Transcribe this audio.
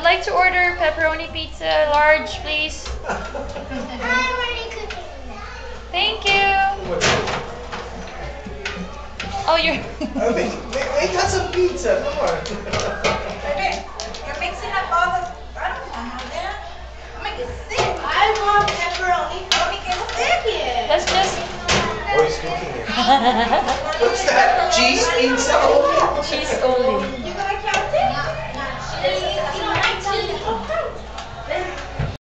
like to order pepperoni pizza, large, please. I'm already cooking that. Thank you. Oh, you're. Make us some pizza. Come on. You're mixing up all the. I don't want none of that. Make it thick. I want pepperoni. Don't make it thick yet. Let's just. Oh, he's cooking it. What's that? Cheese pizza? Cheese only.